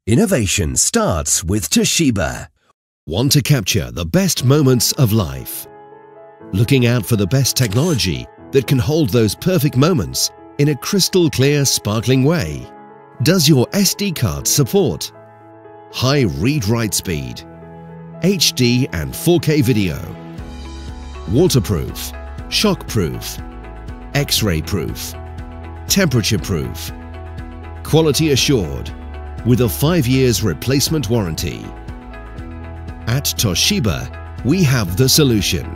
Innovation starts with Toshiba. Want to capture the best moments of life? Looking out for the best technology that can hold those perfect moments in a crystal clear, sparkling way? Does your SD card support high read-write speed, HD and 4K video, waterproof, shockproof, X-ray proof, temperature proof, quality assured, with a 5 years replacement warranty? At Toshiba, we have the solution.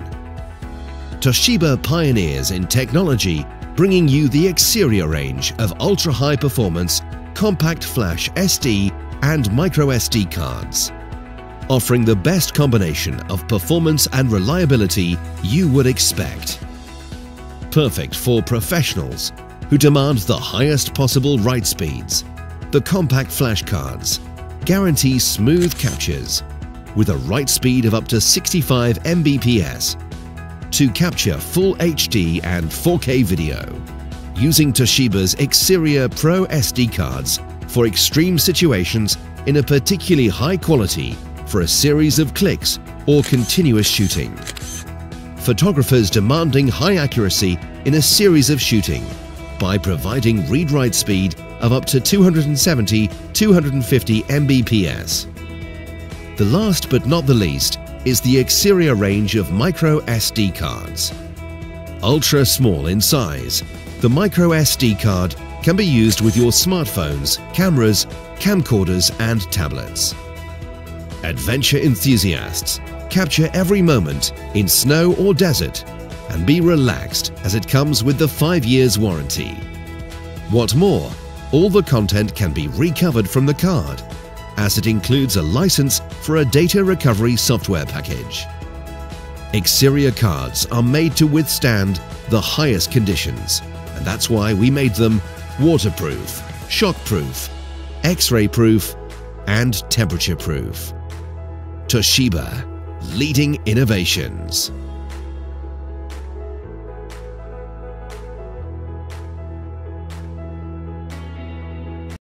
Toshiba pioneers in technology, bringing you the Exceria range of ultra-high performance compact flash SD and micro SD cards, offering the best combination of performance and reliability you would expect. Perfect for professionals who demand the highest possible write speeds. The compact flash cards guarantee smooth captures with a write speed of up to 65 Mbps to capture full HD and 4K video. Using Toshiba's Exceria Pro SD cards for extreme situations in a particularly high quality for a series of clicks or continuous shooting. Photographers demanding high accuracy in a series of shooting by providing read-write speed of up to 270-250 Mbps. The last but not the least is the Exceria range of micro SD cards. Ultra small in size, the micro SD card can be used with your smartphones, cameras, camcorders and tablets. Adventure enthusiasts capture every moment in snow or desert and be relaxed as it comes with the 5 years warranty. What more, all the content can be recovered from the card, as it includes a license for a data recovery software package. Exceria cards are made to withstand the highest conditions, and that's why we made them waterproof, shockproof, X-ray proof and temperature proof. Toshiba, leading innovations.